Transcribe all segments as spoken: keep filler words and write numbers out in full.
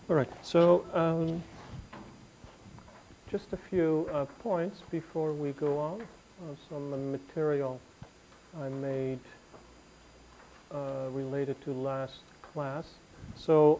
All right, so um, just a few uh, points before we go on. Uh, some uh, material I made uh, related to last class. So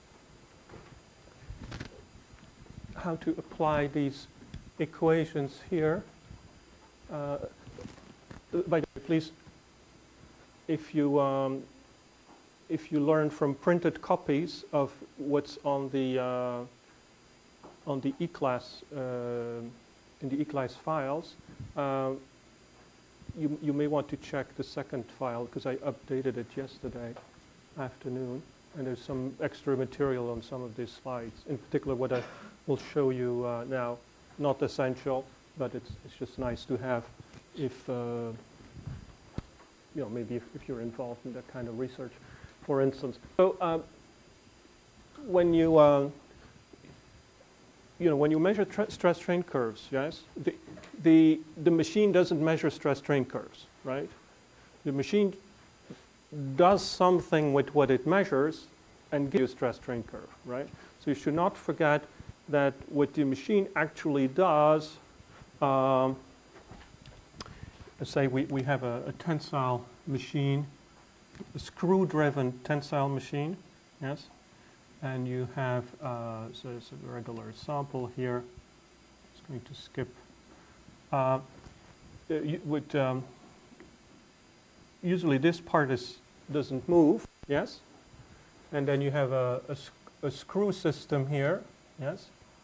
how to apply these equations here. Uh, by the way, please, if you um, if you learn from printed copies of what's on the uh, on the E-class uh, in the E-class files, uh, you you may want to check the second file because I updated it yesterday afternoon, and there's some extra material on some of these slides. In particular, what I will show you uh, now, not essential, but it's it's just nice to have if uh, you know, maybe if, if you're involved in that kind of research, for instance. So um, when you uh, you know when you measure stress strain curves, yes, the the the machine doesn't measure stress strain curves, right? The machine does something with what it measures and gives you a stress strain curve, right? So you should not forget that what the machine actually does. Um, let's say we, we have a, a tensile machine, a screw-driven tensile machine, yes? And you have, uh, so it's a regular sample here. Just going to skip. Uh, you would, um, usually this part is, doesn't move, yes? And then you have a, a, a screw system here, yes?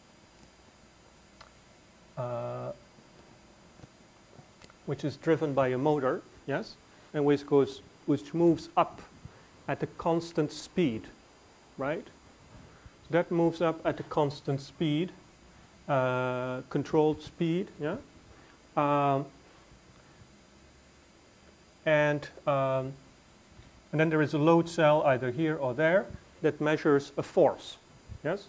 Uh, which is driven by a motor, yes, and which goes, which moves up at a constant speed, right? So that moves up at a constant speed, uh, controlled speed, yeah. Um, and um, and then there is a load cell either here or there that measures a force, yes.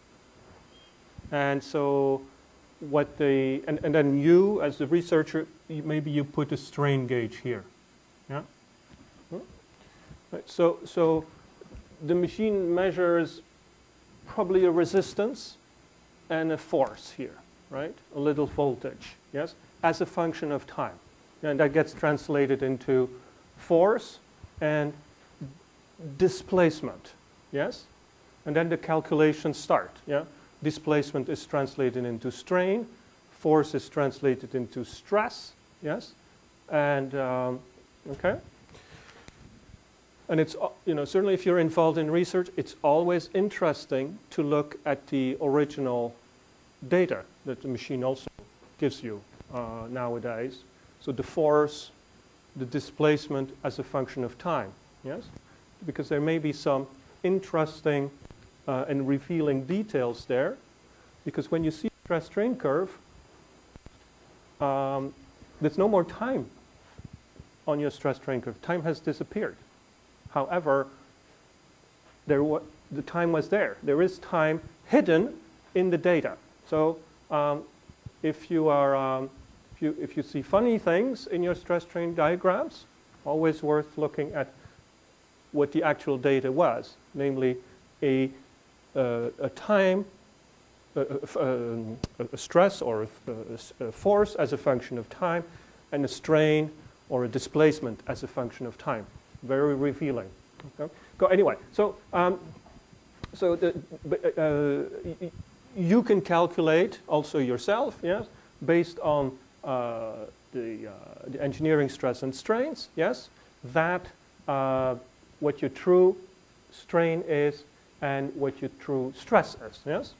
And so what the and, and then you as the researcher, you, maybe you put a strain gauge here, yeah. Hmm? Right. So so the machine measures probably a resistance and a force here, right? A little voltage, yes, as a function of time, and that gets translated into force and displacement, yes, and then the calculations start, yeah. Displacement is translated into strain, force is translated into stress, yes, and um, okay. And it's, you know, certainly if you're involved in research, it's always interesting to look at the original data that the machine also gives you uh, nowadays. So the force, the displacement as a function of time, yes, because there may be some interesting Uh, and revealing details there, because when you see the stress strain curve, um, there's no more time on your stress strain curve. Time has disappeared. However, there wa the time was there. There is time hidden in the data. So um, if you are um, if you if you see funny things in your stress strain diagrams, always worth looking at what the actual data was, namely a Uh, a time, uh, uh, a stress or a, a force as a function of time, and a strain or a displacement as a function of time. Very revealing. Okay? Go anyway. So, um, so the, uh, you can calculate also yourself, yes, based on uh, the uh, the engineering stress and strains, yes, that uh, what your true strain is and what your true stress is, yes?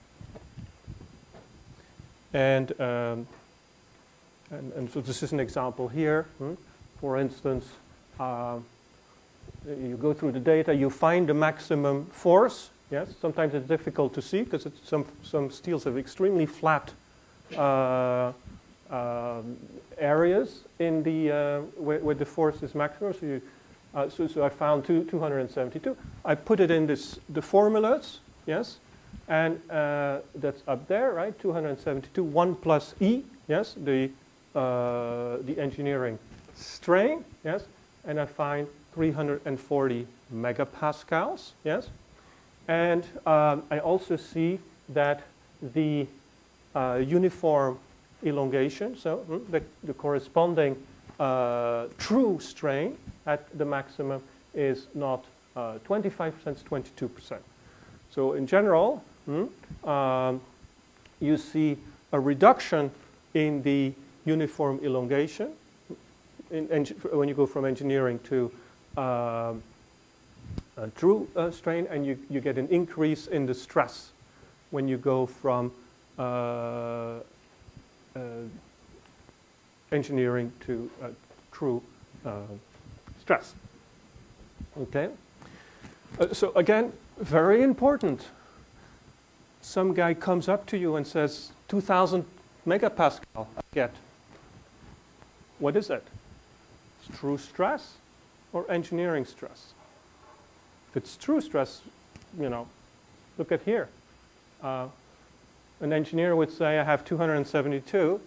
And, um, and, and so this is an example here. Hmm? For instance, uh, you go through the data, you find the maximum force, yes? Sometimes it's difficult to see because some, some steels have extremely flat uh, uh, areas in the, uh, where, where the force is maximum. So you, Uh, so, so I found two, two hundred seventy-two. I put it in this, the formulas, yes, and uh, that's up there, right? two hundred seventy-two, one plus E, yes, the, uh, the engineering strain, yes, and I find three hundred forty megapascals, yes, And um, I also see that the uh, uniform elongation, so mm, the, the corresponding uh, true strain at the maximum is not uh, twenty-five percent, it's twenty-two percent. So in general, mm, um, you see a reduction in the uniform elongation in, in, when you go from engineering to um, a true uh, strain, and you, you get an increase in the stress when you go from uh, uh, engineering to uh, true uh, stress. Okay? Uh, so again, very important. Some guy comes up to you and says, two thousand megapascal, I get. What is it? It's true stress or engineering stress? If it's true stress, you know, look at here. Uh, an engineer would say, I have two hundred seventy-two.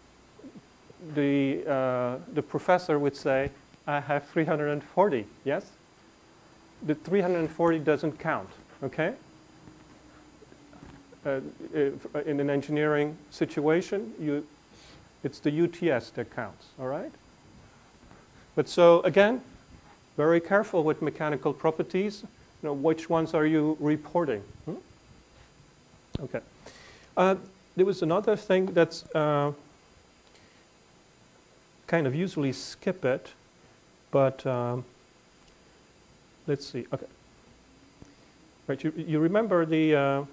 The, uh, the professor would say, I have three hundred forty, yes? The three hundred forty doesn't count, okay? Uh, if, uh, in an engineering situation, you, it's the U T S that counts, all right? But so, again, very careful with mechanical properties. You know, which ones are you reporting? Hmm? Okay. Uh, there was another thing that's uh, kind of usually skip it, but um, let's see. Okay. Right. You, you remember the uh,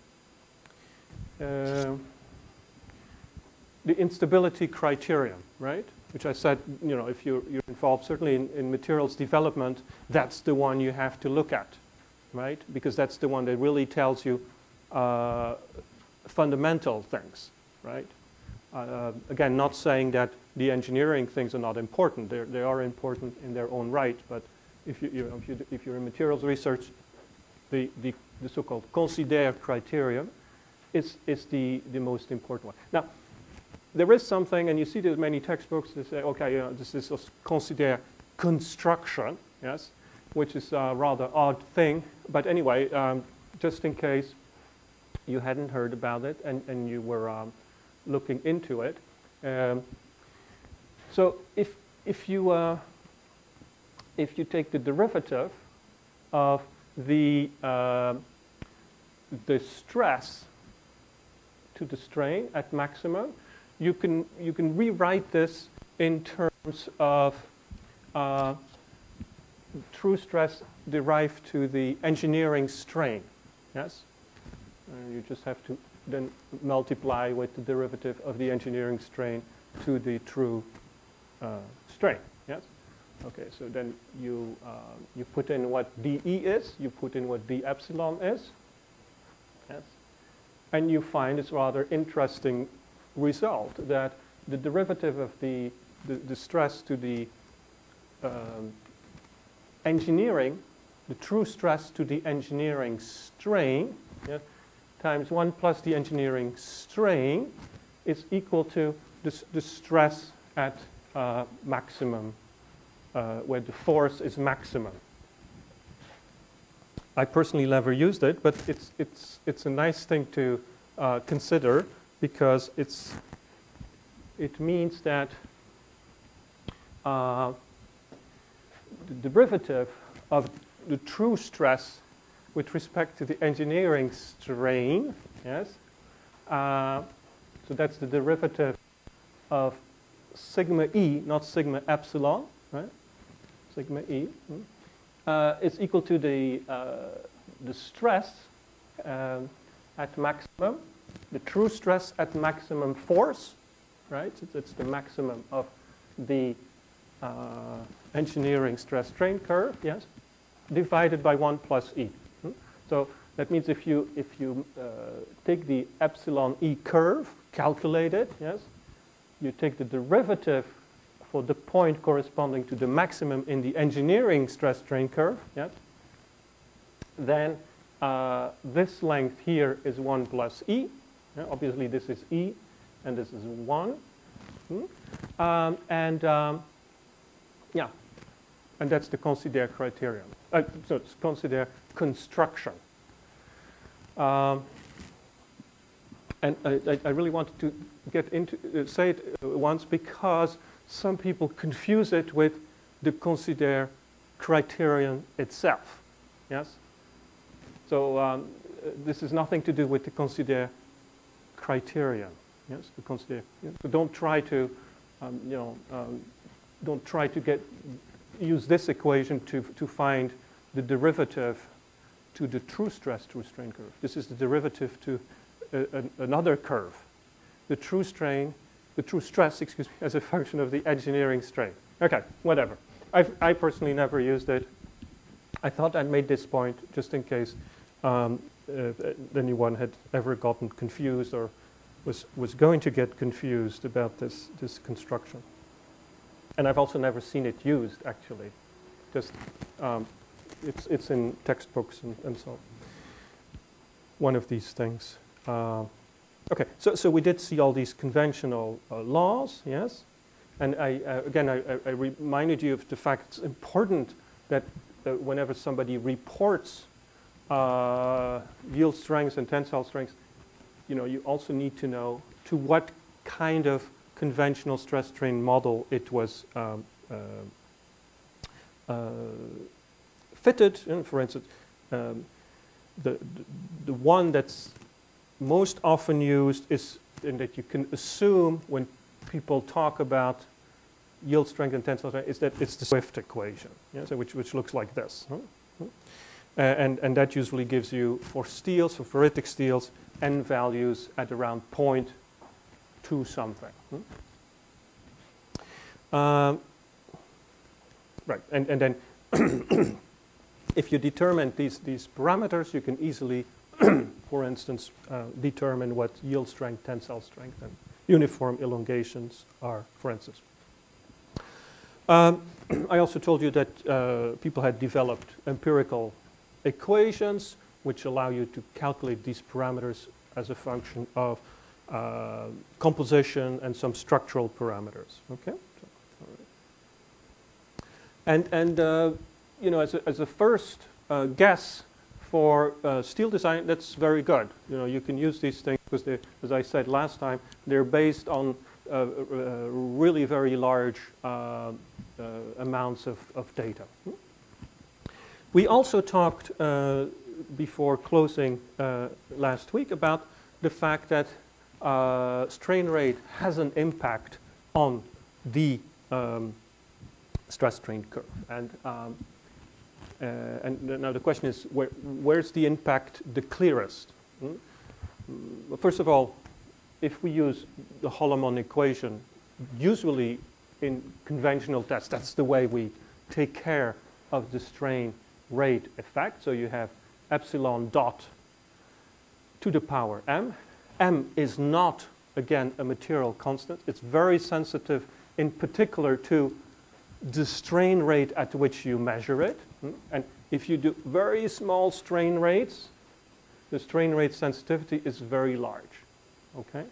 uh, the instability criterion, right? Which I said, you know, if you're, you're involved certainly in, in materials development, that's the one you have to look at, right? Because that's the one that really tells you uh, fundamental things, right? Uh, again, not saying that the engineering things are not important. They're, they are important in their own right, but if, you, you know, if, you, if you're in materials research, the, the, the so-called considère criterion is, is the, the most important one. Now, there is something, and you see there's many textbooks that say, okay, you know, this is consider construction, yes, which is a rather odd thing. But anyway, um, just in case you hadn't heard about it and, and you were um, looking into it. Um, so if, if, you, uh, if you take the derivative of the, uh, the stress to the strain at maximum, You can, you can rewrite this in terms of uh, true stress derived to the engineering strain, yes? And you just have to then multiply with the derivative of the engineering strain to the true uh, strain, yes? Okay, so then you, uh, you put in what dE is, you put in what d epsilon is, yes? And you find it's rather interesting result that the derivative of the, the, the stress to the um, engineering, the true stress to the engineering strain, yeah, times one plus the engineering strain is equal to the, the stress at uh, maximum, uh, where the force is maximum. I personally never used it, but it's, it's, it's a nice thing to uh, consider, because it's, it means that uh, the derivative of the true stress with respect to the engineering strain, yes, uh, so that's the derivative of sigma E, not sigma epsilon, right? Sigma E hmm, uh, is equal to the, uh, the stress um, at maximum, the true stress at maximum force, right? It's, it's the maximum of the uh, engineering stress strain curve, yes, divided by one plus E. Hmm? So that means if you, if you uh, take the epsilon E curve, calculate it, yes, you take the derivative for the point corresponding to the maximum in the engineering stress strain curve, yes, then uh, this length here is one plus E. Yeah, obviously, this is E, and this is one. Hmm? Um, and um, yeah, and that's the considère criterion. Uh, so it's consider construction. Um, and I, I really wanted to get into uh, say it once because some people confuse it with the consider criterion itself. Yes. So um, this is nothing to do with the consider criterion. Yes. The consider. So don't try to, um, you know, um, don't try to get use this equation to to find the derivative to the true stress true strain curve. This is the derivative to a, a, another curve, the true strain, the true stress, excuse me, as a function of the engineering strain. Okay, whatever. I've, I personally never used it. I thought I made this point just in case um, uh, anyone had ever gotten confused or was was going to get confused about this this construction. And I've also never seen it used actually. Just um, It's, it's in textbooks and, and so on. One of these things. Uh, okay, so, so we did see all these conventional uh, laws, yes? And I, uh, again, I, I reminded you of the fact it's important that uh, whenever somebody reports uh, yield strengths and tensile strengths, you know, you also need to know to what kind of conventional stress strain model it was um, uh, uh, fitted. And for instance, um, the, the the one that's most often used is, and that you can assume when people talk about yield strength and tensile strength, is that it's the Swift equation, yeah? So which which looks like this, huh? Uh, and and that usually gives you for steels, for ferritic steels, n values at around zero point two something. Hmm? Um, right, and and then. If you determine these, these parameters, you can easily, for instance, uh, determine what yield strength, tensile strength, and uniform elongations are, for instance. Um, I also told you that uh, people had developed empirical equations which allow you to calculate these parameters as a function of uh, composition and some structural parameters. Okay? So, all right. And, and uh, you know, as a, as a first uh, guess for uh, steel design, that's very good. You know, you can use these things because, they, as I said last time, they're based on uh, uh, really very large uh, uh, amounts of, of data. We also talked uh, before closing uh, last week about the fact that uh, strain rate has an impact on the um, stress strain curve. And um, Uh, and now the question is, where, where's the impact the clearest? Hmm? Well, first of all, if we use the Holloman equation, usually in conventional tests, that's the way we take care of the strain rate effect. So you have epsilon dot to the power m. M is not, again, a material constant. It's very sensitive, in particular, to the strain rate at which you measure it. And if you do very small strain rates, the strain rate sensitivity is very large. Okay?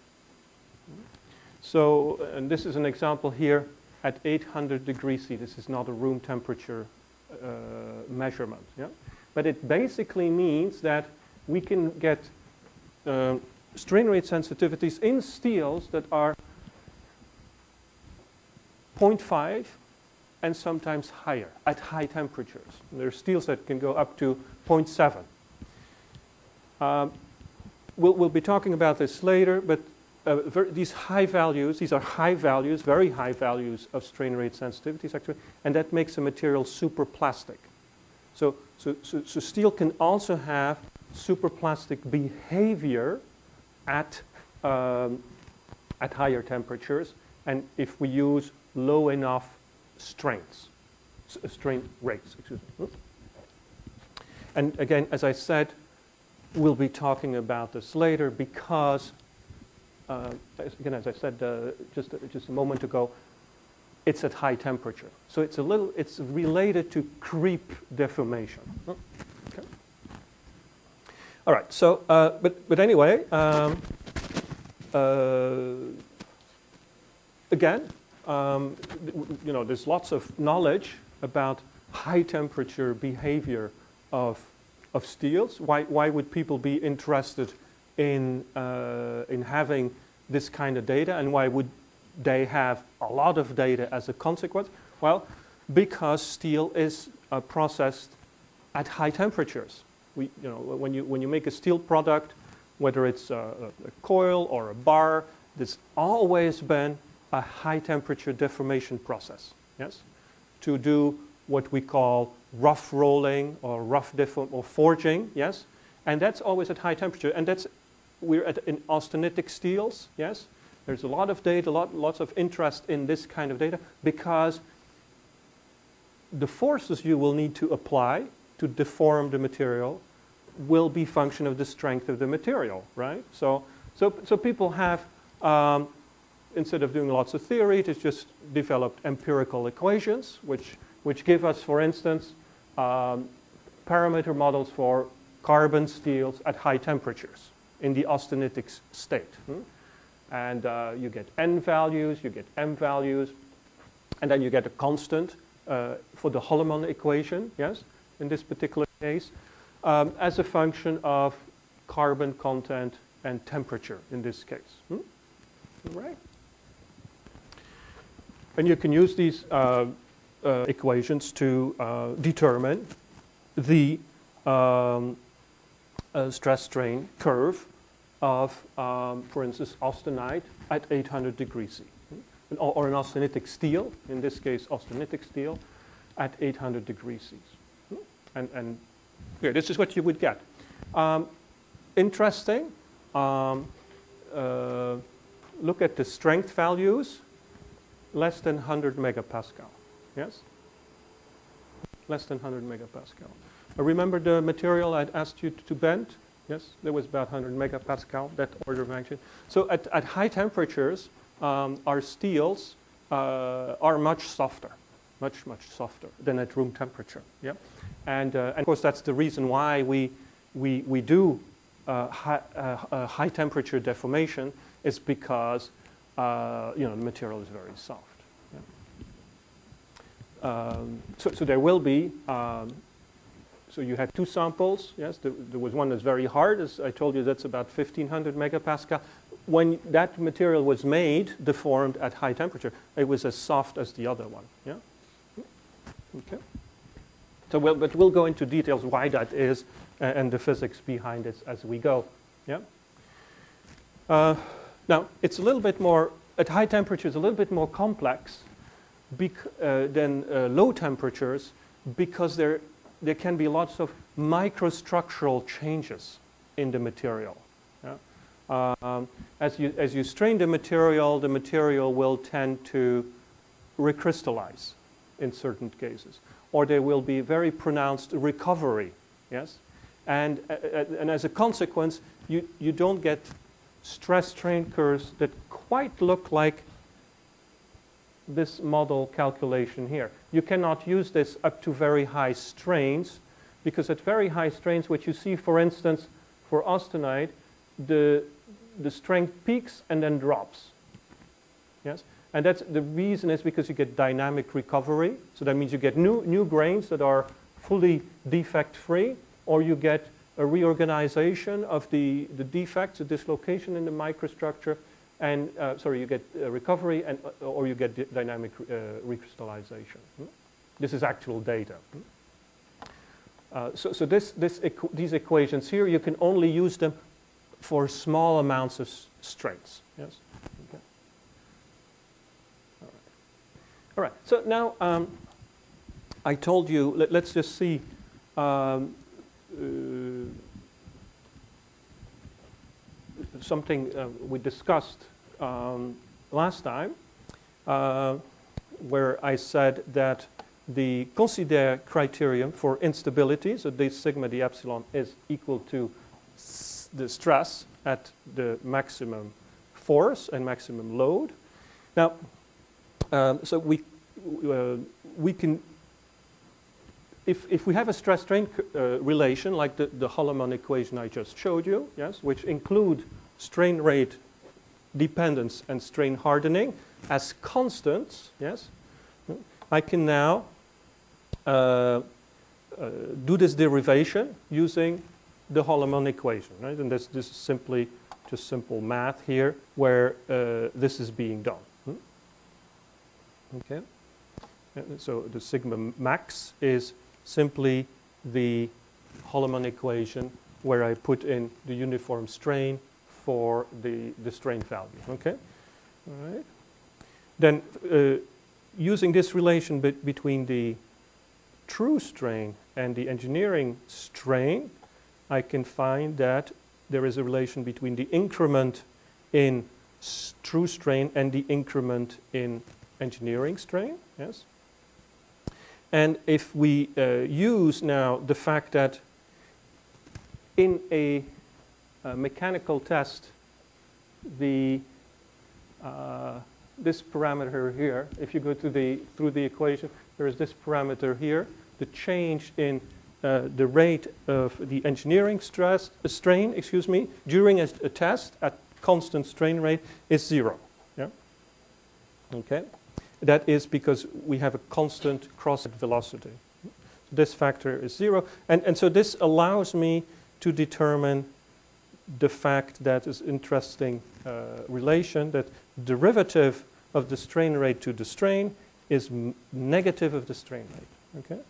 So, and this is an example here at eight hundred degrees C. This is not a room temperature uh, measurement. Yeah? But it basically means that we can get uh, strain rate sensitivities in steels that are zero point five and sometimes higher at high temperatures. There are steels that can go up to zero point seven. Um, we'll, we'll be talking about this later, but uh, these high values, these are high values, very high values of strain rate sensitivities actually, and that makes a material superplastic. So, so, so, so steel can also have superplastic behavior at, um, at higher temperatures, and if we use low enough strengths, strain rates, excuse me. And again, as I said, we'll be talking about this later because, uh, again, as I said uh, just, uh, just a moment ago, it's at high temperature. So it's a little, it's related to creep deformation. Okay. All right, so, uh, but, but anyway, um, uh, again, Um, you know, there's lots of knowledge about high temperature behavior of of steels. Why, why would people be interested in, uh, in having this kind of data, and why would they have a lot of data as a consequence? Well, because steel is uh, processed at high temperatures. We, you know, when you, when you make a steel product, whether it's a, a coil or a bar, there's always been a high temperature deformation process, yes, to do what we call rough rolling or rough deform or forging, yes, and that's always at high temperature, and that's, we're at in austenitic steels, yes. There's a lot of data, lot, lots of interest in this kind of data, because the forces you will need to apply to deform the material will be function of the strength of the material, right? So, so, so people have, um, instead of doing lots of theory, it's just developed empirical equations, which, which give us, for instance, um, parameter models for carbon steels at high temperatures in the austenitic state. Hmm? And uh, you get N values, you get M values, and then you get a constant uh, for the Holloman equation, yes, in this particular case, um, as a function of carbon content and temperature in this case. Hmm? Right? And you can use these uh, uh, equations to uh, determine the um, uh, stress-strain curve of, um, for instance, austenite at eight hundred degrees C, hmm? or, or an austenitic steel, in this case austenitic steel, at eight hundred degrees C. Hmm? And, and here, this is what you would get. Um, interesting. Um, uh, look at the strength values, less than one hundred megapascal, yes? Less than one hundred megapascal. Uh, remember the material I'd asked you to, to bend? Yes, there was about one hundred megapascal, that order of magnitude. So at, at high temperatures, um, our steels uh, are much softer, much, much softer than at room temperature, yeah? And, uh, and of course, that's the reason why we, we, we do uh, high, uh, uh, high temperature deformation, is because uh, you know, the material is very soft. Yeah? Um, so, so there will be, um, so you had two samples, yes, there, there was one that's very hard, as I told you, that's about fifteen hundred megapascal. When that material was made, deformed at high temperature, it was as soft as the other one, yeah? Okay. So we'll, but we'll go into details why that is uh, and the physics behind it as we go, yeah? Uh, now, it's a little bit more, at high temperatures, a little bit more complex bec uh, than uh, low temperatures, because there, there can be lots of microstructural changes in the material. Yeah? Um, as, you, as you strain the material, the material will tend to recrystallize in certain cases, or there will be very pronounced recovery, yes? And, uh, and as a consequence, you, you don't get stress-strain curves that quite look like this model calculation here. You cannot use this up to very high strains, because at very high strains, what you see, for instance, for austenite, the, the strength peaks and then drops. Yes? And that's the reason is because you get dynamic recovery. So that means you get new, new grains that are fully defect-free, or you get a reorganization of the, the defects, a dislocation in the microstructure, and uh, sorry, you get uh, recovery, and uh, or you get dynamic uh, recrystallization. Hmm? This is actual data. Hmm? Uh, so, so this, this equ these equations here, you can only use them for small amounts of strains. Yes. Okay. All right. All right. So now um, I told you. Let, let's just see. Um, Uh, something uh, we discussed um, last time, uh, where I said that the consider criterion for instability, so d sigma d epsilon, is equal to s the stress at the maximum force and maximum load. Now, um, so we uh, we can. If, if we have a stress-strain uh, relation, like the, the Holloman equation I just showed you, yes, which include strain rate dependence and strain hardening as constants, yes, I can now uh, uh, do this derivation using the Holloman equation, right? And this, this is simply just simple math here, where uh, this is being done. Hmm? Okay. And so the sigma max is simply the Holloman equation where I put in the uniform strain for the, the strain value. Okay. All right. Then uh, using this relation be between the true strain and the engineering strain, I can find that there is a relation between the increment in true strain and the increment in engineering strain. Yes. And if we uh, use now the fact that in a, a mechanical test, the uh, this parameter here, if you go to the through the equation, there is this parameter here. The change in uh, the rate of the engineering stress uh, strain, excuse me, during a, a test at constant strain rate is zero. Yeah. Okay. That is because we have a constant cross velocity. This factor is zero, and and so this allows me to determine the fact that is interesting uh, relation that derivative of the strain rate to the strain is m negative of the strain rate. Okay.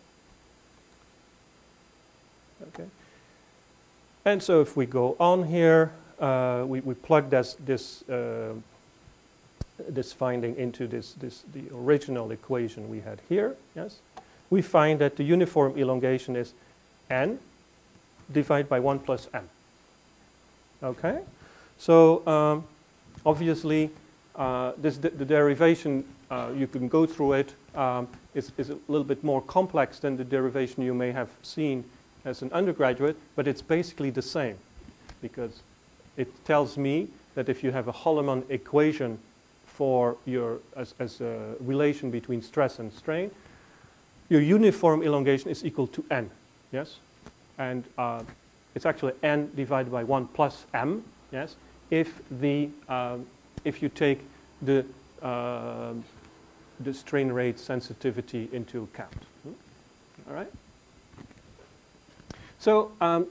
Okay. And so if we go on here, uh, we we plug this this uh, this finding into this this the original equation we had here. Yes, we find that the uniform elongation is n divided by one plus m. Okay, so um, obviously uh, this the, the derivation uh, you can go through it um, is is a little bit more complex than the derivation you may have seen as an undergraduate, but it's basically the same because it tells me that if you have a Holloman equation for your as, as a relation between stress and strain, your uniform elongation is equal to n. Yes. And uh, it's actually n divided by one plus m, yes, if the um, if you take the uh, the strain rate sensitivity into account. Hmm? All right. So um,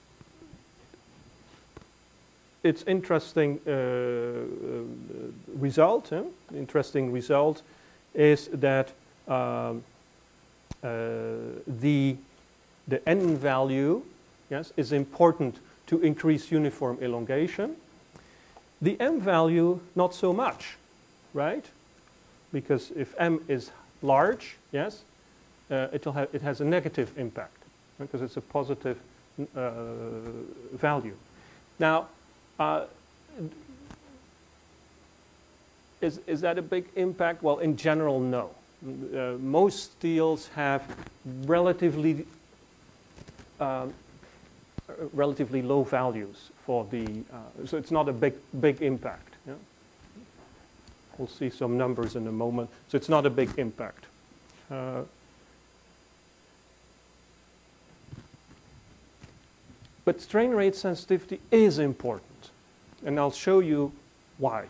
it's interesting uh, uh, result. Huh? Interesting result is that um, uh, the The n value, yes, is important to increase uniform elongation. The m value, not so much, right? Because if m is large, yes, uh, it'll have, it has a negative impact because it's a positive uh, value. Now, uh, is is that a big impact? Well, in general, no. Uh, most steels have relatively Um, relatively low values for the, uh, so it's not a big, big impact. Yeah? We'll see some numbers in a moment. So it's not a big impact. Uh, but strain rate sensitivity is important, and I'll show you why.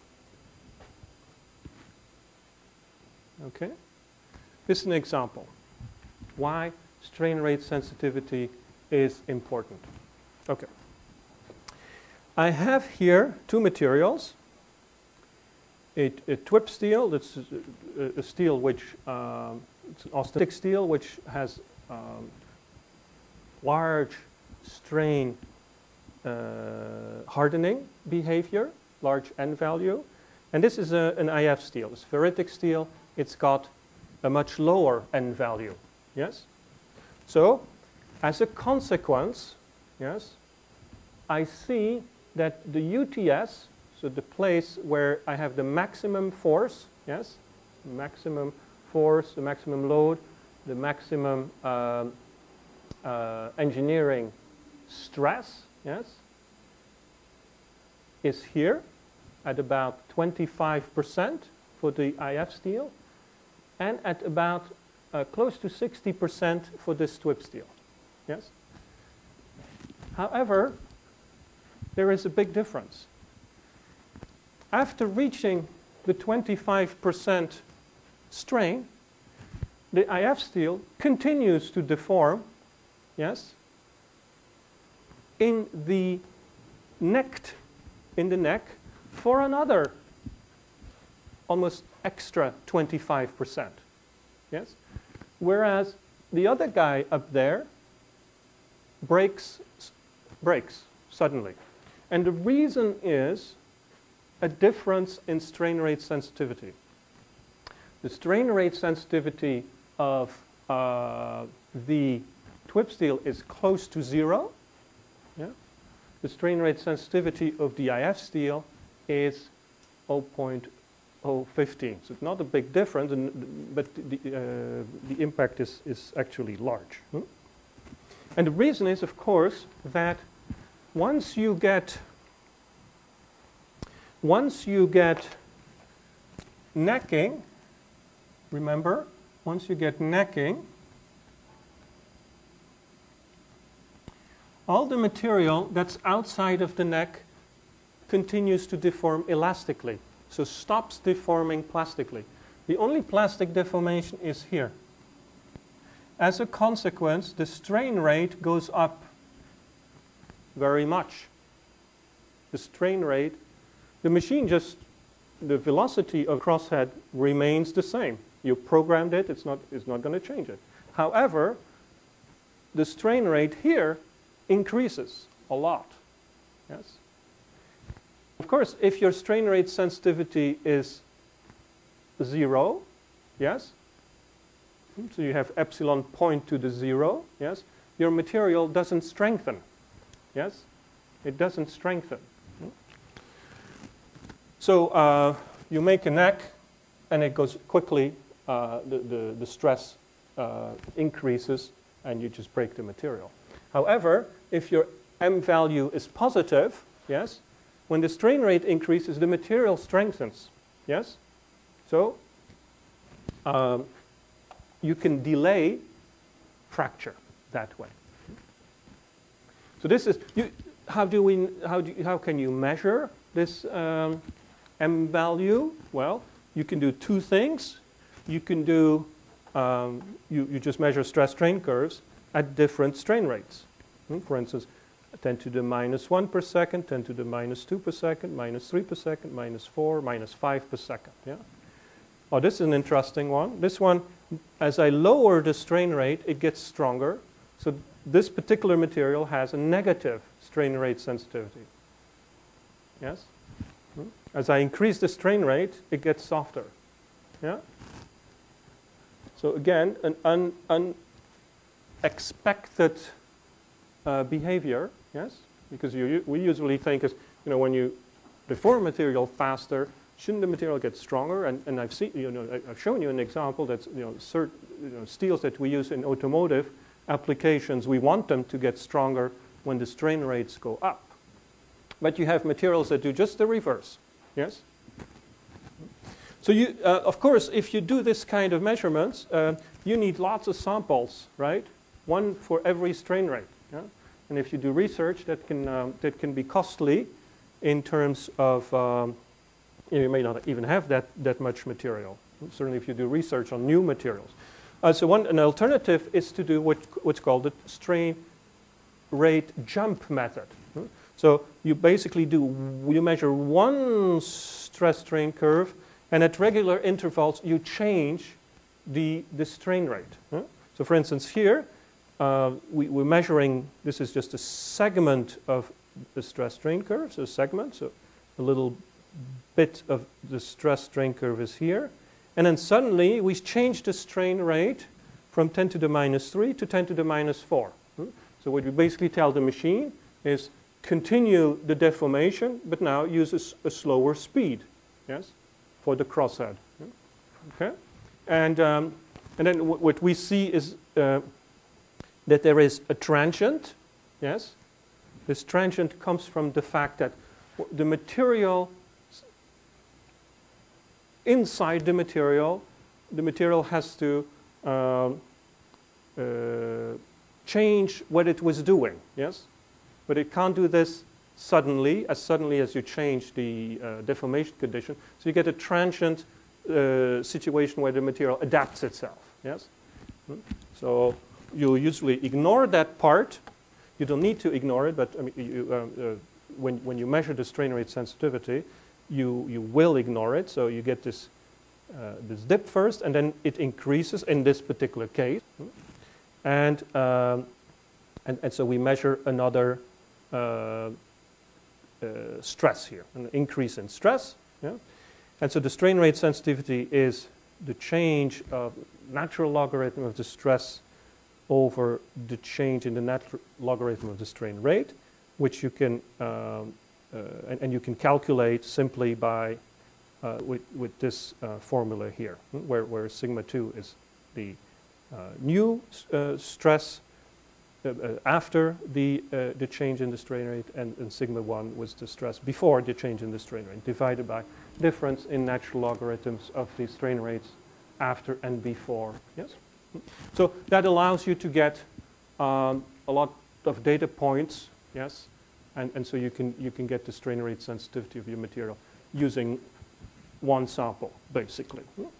Okay, this is an example. Why strain rate sensitivity is important. Okay. I have here two materials. A, a T W I P steel, that's a, a steel which, um, it's an austenitic steel which has um, large strain uh, hardening behavior, large N value. And this is a, an I F steel. It's ferritic steel. It's got a much lower N value. Yes? So, as a consequence, yes, I see that the U T S, so the place where I have the maximum force, yes, maximum force, the maximum load, the maximum uh, uh, engineering stress, yes, is here at about twenty-five percent for the I F steel, and at about Uh, close to sixty percent for this T W I P steel. Yes? However, there is a big difference. After reaching the twenty-five percent strain, the I F steel continues to deform, yes, in the neck, in the neck for another almost extra twenty-five percent, yes? Whereas the other guy up there breaks, breaks suddenly. And the reason is a difference in strain rate sensitivity. The strain rate sensitivity of uh, the twip steel is close to zero. Yeah? The strain rate sensitivity of the I F steel is zero point zero one five. So it's not a big difference, and, but the, uh, the impact is, is actually large. Hmm? And the reason is, of course, that once you get once you get necking, remember, once you get necking, all the material that's outside of the neck continues to deform elastically, so stops deforming plastically. The only plastic deformation is here. As a consequence, the strain rate goes up very much. The strain rate, the machine just, the velocity of crosshead remains the same. You programmed it, it's not, it's not going to change it. However, the strain rate here increases a lot. Yes. Of course, if your strain rate sensitivity is zero, yes, so you have epsilon point to the zero, yes, your material doesn't strengthen. Yes, it doesn't strengthen. So uh, you make a neck, and it goes quickly. Uh, the, the the stress uh, increases, and you just break the material. However, if your M value is positive, yes, when the strain rate increases, the material strengthens. Yes, so um, you can delay fracture that way. So this is you, how do we how do you, how can you measure this um, M value? Well, you can do two things. You can do um, you you just measure stress strain curves at different strain rates. For instance, ten to the minus one per second, ten to the minus two per second, minus three per second, minus four, minus five per second. Yeah. Oh, this is an interesting one. This one, as I lower the strain rate, it gets stronger. So this particular material has a negative strain rate sensitivity. Yes? As I increase the strain rate, it gets softer. Yeah? So again, an un unexpected uh, behavior, yes? Because you, we usually think, is, you know, when you deform material faster, shouldn't the material get stronger? And, and I've seen, you know, I've shown you an example that's, you know, certain you know, steels that we use in automotive applications, we want them to get stronger when the strain rates go up. But you have materials that do just the reverse. Yes? So you, uh, of course, if you do this kind of measurements, uh, you need lots of samples, right? One for every strain rate. Yeah? And if you do research, that can, um, that can be costly in terms of, um, you know, you may not even have that, that much material. Certainly if you do research on new materials. Uh, so one, an alternative is to do what, what's called the strain rate jump method. So you basically do, you measure one stress strain curve, and at regular intervals you change the, the strain rate. So for instance here, uh, we, we're measuring, this is just a segment of the stress strain curve, so a segment, so a little bit of the stress strain curve is here. And then suddenly we change the strain rate from ten to the minus three to ten to the minus four. So what we basically tell the machine is continue the deformation, but now use a, a slower speed, yes, for the crosshead. Okay, and um, and then w what we see is uh, that there is a transient. Yes, this transient comes from the fact that the material inside the material, the material has to uh, uh, change what it was doing. Yes. But it can't do this suddenly, as suddenly as you change the uh, deformation condition. So you get a transient uh, situation where the material adapts itself. Yes? So you usually ignore that part. You don't need to ignore it, but I mean, you, um, uh, when, when you measure the strain rate sensitivity, you, you will ignore it. So you get this, uh, this dip first, and then it increases in this particular case. And, um, and, and so we measure another uh, uh, stress here, an increase in stress. Yeah? And so the strain rate sensitivity is the change of natural logarithm of the stress over the change in the natural logarithm of the strain rate, which you can um, uh, and, and you can calculate simply by uh, with with this uh, formula here, where where sigma two is the uh, new uh, stress uh, uh, after the uh, the change in the strain rate, and, and sigma one was the stress before the change in the strain rate, divided by difference in natural logarithms of the strain rates after and before. Yes. So that allows you to get um, a lot of data points, yes, and, and so you can, you can get the strain rate sensitivity of your material using one sample, basically.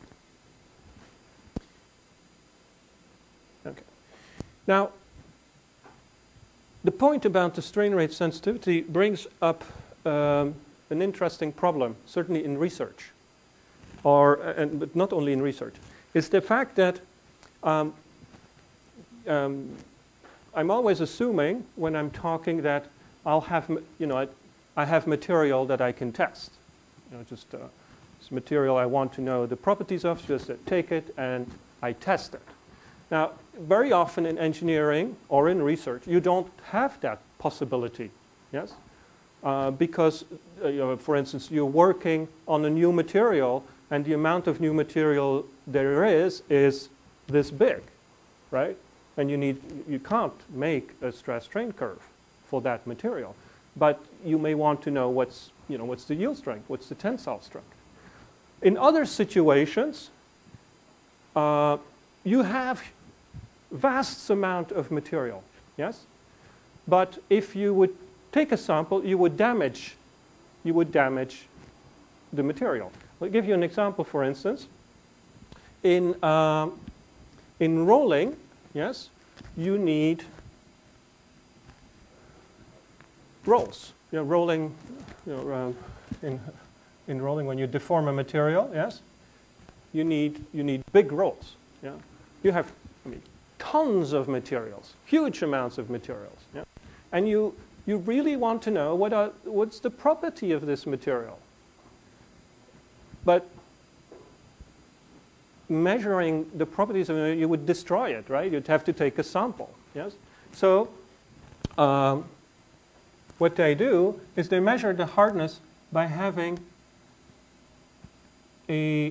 Okay. Now, the point about the strain rate sensitivity brings up um, an interesting problem, certainly in research, or, and, but not only in research. It's the fact that Um, um, I'm always assuming when I'm talking that I'll have, you know, I, I have material that I can test. You know, just uh, this material I want to know the properties of, just uh, take it and I test it. Now, very often in engineering or in research, you don't have that possibility, yes? Uh, because, uh, you know, for instance, you're working on a new material and the amount of new material there is is this big, right? And you need, you can't make a stress strain curve for that material, but you may want to know what's, you know, what's the yield strength, what's the tensile strength. In other situations, uh, you have vast amount of material, yes? But if you would take a sample, you would damage, you would damage the material. I'll give you an example, for instance. In um, In rolling, yes, you need rolls. You know, rolling, you know, uh, in, in rolling, when you deform a material, yes, you need, you need big rolls. Yeah? You have, I mean, tons of materials, huge amounts of materials. Yeah? And you, you really want to know what are, what's the property of this material. But measuring the properties of it, you would destroy it, right? You'd have to take a sample, yes? So um, what they do is they measure the hardness by having a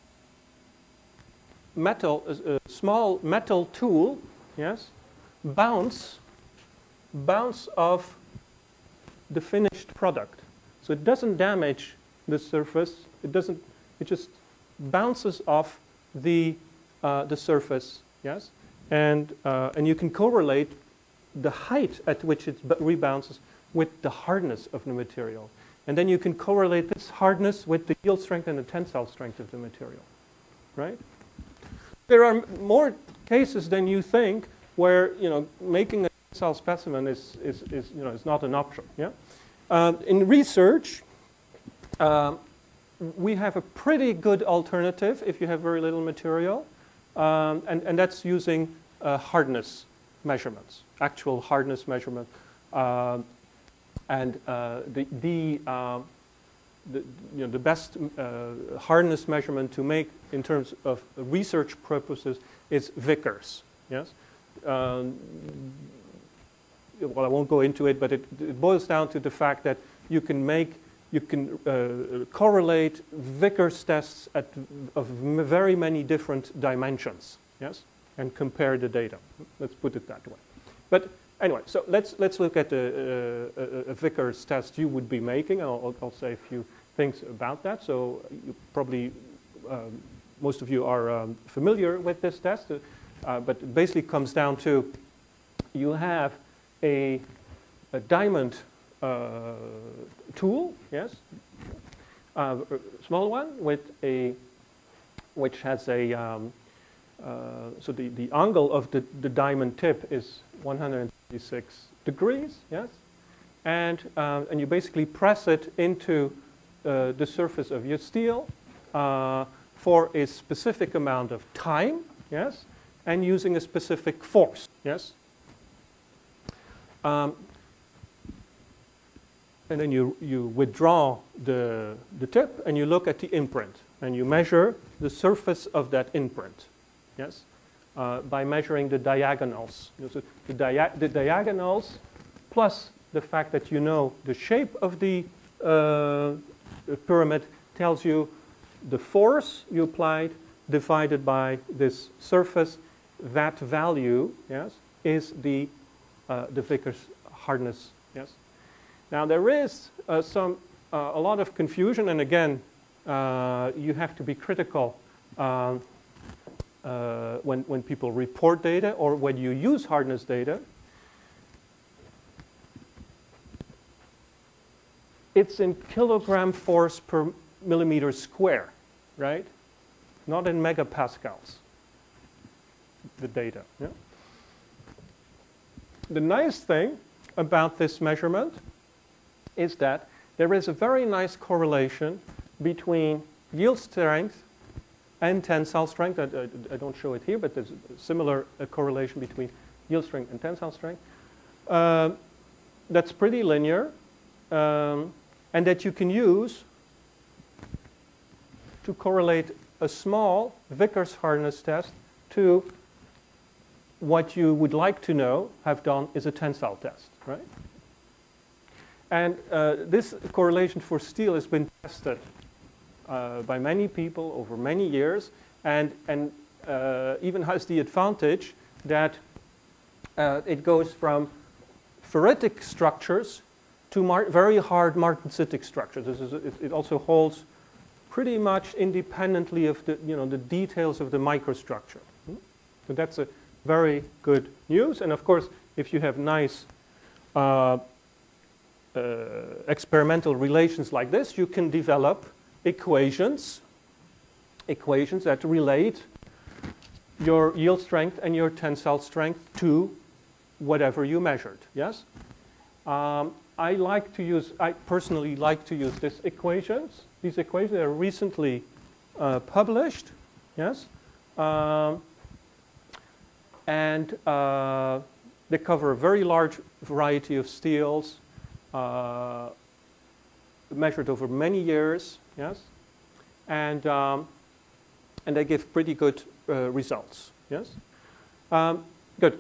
metal, a small metal tool, yes, bounce, bounce off the finished product. So it doesn't damage the surface. It doesn't, it just bounces off the uh, the surface, yes, and uh, and you can correlate the height at which it rebounces with the hardness of the material, and then you can correlate this hardness with the yield strength and the tensile strength of the material, right? There are more cases than you think where, you know, making a tensile specimen is is, is you know is not an option. Yeah, uh, in research. Uh, We have a pretty good alternative if you have very little material, um, and, and that's using uh, hardness measurements, actual hardness measurement. Uh, and uh, the, the, uh, the, you know, the best uh, hardness measurement to make in terms of research purposes is Vickers. Yes? Um, well, I won't go into it, but it, it boils down to the fact that you can make You can uh, correlate Vickers tests at, of very many different dimensions, yes, and compare the data. Let's put it that way. But anyway, so let's let's look at the, uh, a, a Vickers test you would be making. I'll, I'll say a few things about that. So you probably, um, most of you are um, familiar with this test, uh, uh, but it basically comes down to you have a, a diamond Uh, tool, yes, uh, a small one with a, which has a, um, uh, so the, the angle of the, the diamond tip is one hundred thirty-six degrees, yes? And, uh, and you basically press it into uh, the surface of your steel uh, for a specific amount of time, yes? And using a specific force, yes? Um, and then you, you withdraw the, the tip and you look at the imprint and you measure the surface of that imprint, yes? Uh, by measuring the diagonals. So the, dia the diagonals plus the fact that you know the shape of the uh, pyramid tells you the force you applied divided by this surface. That value, yes, is the, uh, the Vickers hardness, yes. Now there is uh, some, uh, a lot of confusion, and again, uh, you have to be critical uh, uh, when, when people report data or when you use hardness data. It's in kilogram force per millimeter square, right? Not in megapascals, the data. Yeah? The nice thing about this measurement is that there is a very nice correlation between yield strength and tensile strength. I, I, I don't show it here, but there's a similar uh, correlation between yield strength and tensile strength. Uh, that's pretty linear, um, and that you can use to correlate a small Vickers hardness test to what you would like to know, have done, is a tensile test, right? And uh, this correlation for steel has been tested uh, by many people over many years, and, and uh, even has the advantage that uh, it goes from ferritic structures to mar very hard martensitic structures. This is, it, it also holds pretty much independently of the, you know, the details of the microstructure. Hmm? So that's a very good news. And of course, if you have nice uh, uh, experimental relations like this, you can develop equations, equations that relate your yield strength and your tensile strength to whatever you measured. Yes. Um, I like to use. I personally like to use these equations. These equations are recently uh, published. Yes. Um, And uh, they cover a very large variety of steels, uh, measured over many years, yes, and um, and they give pretty good uh, results, yes. Um, good.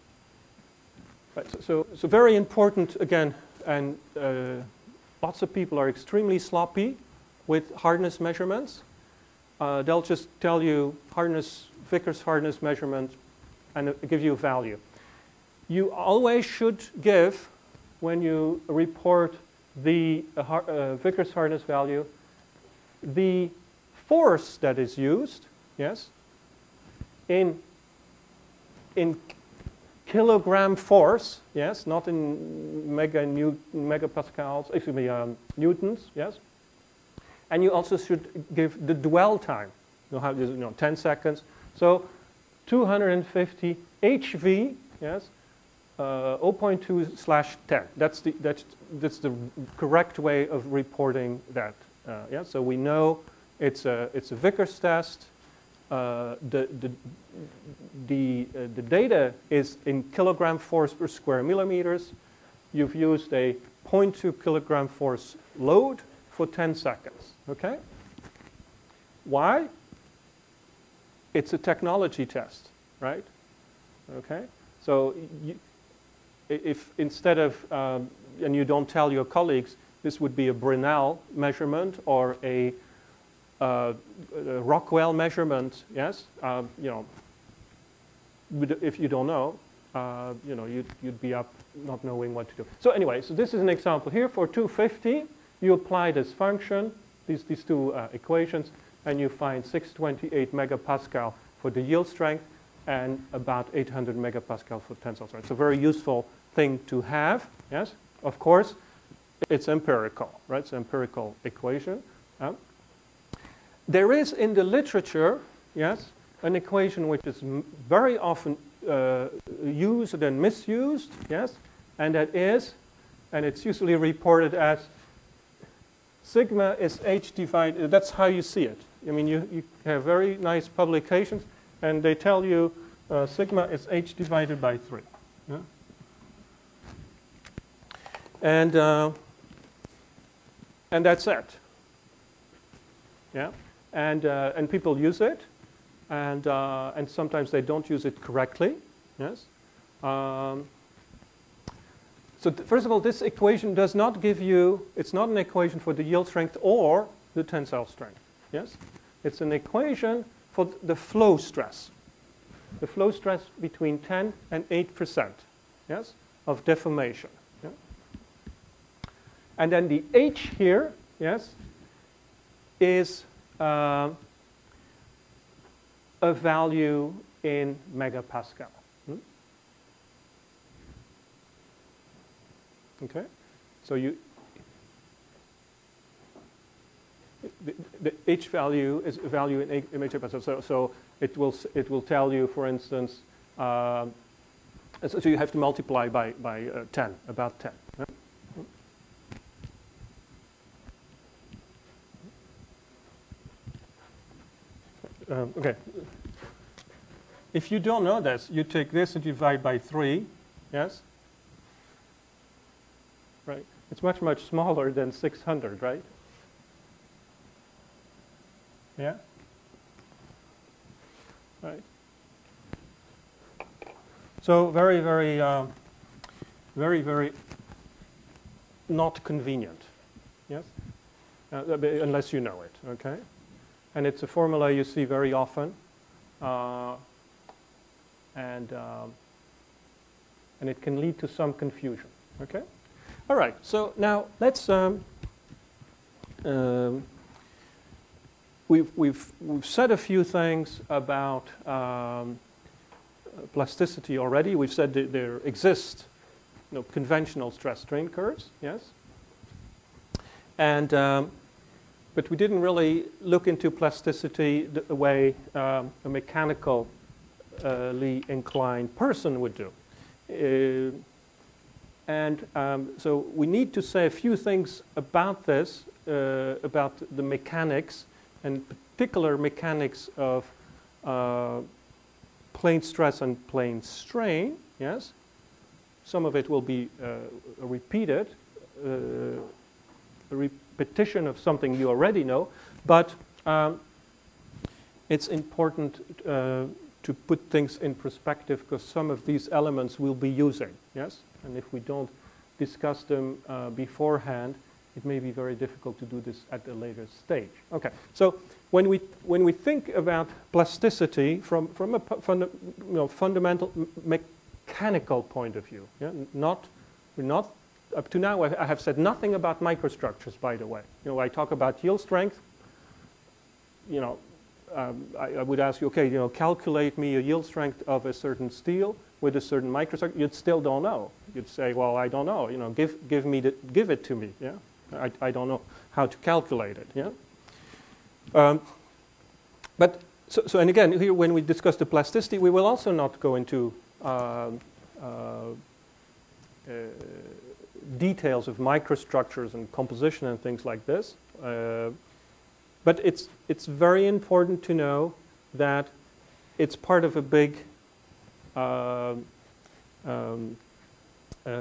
Right, so, so, so very important again, and uh, lots of people are extremely sloppy with hardness measurements. Uh, they'll just tell you hardness, Vickers hardness measurement, and give you a value. You always should give, when you report the uh, uh, Vickers hardness value, the force that is used, yes, in, in kilogram force, yes, not in mega new, megapascals, excuse me, um, newtons, yes. And you also should give the dwell time, you know, how, you know, ten seconds. So two hundred fifty H V, yes, uh, zero point two slash ten. That's the that's that's the correct way of reporting that. Uh, yeah, so we know it's a it's a Vickers test. Uh, the the the uh, the data is in kilogram force per square millimeters. You've used a zero point two kilogram force load for ten seconds. Okay. Why? It's a technology test, right? Okay, so you, if instead of, um, and you don't tell your colleagues, this would be a Brinell measurement or a, uh, a Rockwell measurement, yes? Um, you know, if you don't know, uh, you know, you'd, you'd be up not knowing what to do. So anyway, so this is an example here for two fifty. You apply this function, these, these two uh, equations, and you find six hundred twenty-eight megapascal for the yield strength and about eight hundred megapascal for tensile strength. It's a very useful thing to have, yes. Of course, it's empirical, right? It's an empirical equation. Uh, there is in the literature, yes, an equation which is m very often uh, used and misused, yes, and that is, and it's usually reported as sigma is h divided, that's how you see it. I mean, you, you have very nice publications, and they tell you uh, sigma is h divided by three. Yeah? And, uh, and that's it. Yeah? And, uh, and people use it, and, uh, and sometimes they don't use it correctly. Yes? Um, so first of all, this equation does not give you, it's not an equation for the yield strength or the tensile strength. Yes? It's an equation for the flow stress. The flow stress between ten and eight percent, yes, of deformation. Yeah? And then the H here, yes, is uh, a value in megapascal. Hmm? Okay, so you the, the H value is a value in megapascal. So, so it will it will tell you, for instance, uh, so, so you have to multiply by by uh, ten, about ten. Yeah? Um, okay. If you don't know this, you take this and divide by three. Yes. Right. It's much much smaller than six hundred, right? Yeah. Right. So very, very, uh, very, very not convenient. Yes. Uh, unless you know it. Okay. And it's a formula you see very often, uh, and um, and it can lead to some confusion. Okay. All right. So now let's. Um, um, We've, we've, we've said a few things about um, plasticity already. We've said that there exist, you know, conventional stress strain curves, yes? And, um, but we didn't really look into plasticity the way um, a mechanically inclined person would do. Uh, and um, so we need to say a few things about this, uh, about the mechanics, and particular mechanics of uh, plane stress and plane strain, yes? Some of it will be uh, repeated, uh, a repetition of something you already know, but um, it's important uh, to put things in perspective because some of these elements we'll be using, yes? And if we don't discuss them uh, beforehand, it may be very difficult to do this at a later stage. Okay, so when we when we think about plasticity from from a funda, you know, fundamental mechanical point of view, yeah, not we're not up to now. I have said nothing about microstructures. By the way, you know, I talk about yield strength. You know, um, I, I would ask you, okay, you know, calculate me a yield strength of a certain steel with a certain microstructure. You'd still don't know. You'd say, well, I don't know. You know, give give me the give it to me. Yeah. I, I don't know how to calculate it, yeah? Um, but, so, so, and again, here when we discuss the plasticity, we will also not go into uh, uh, uh, details of microstructures and composition and things like this. Uh, but it's, it's very important to know that it's part of a big uh, um, uh,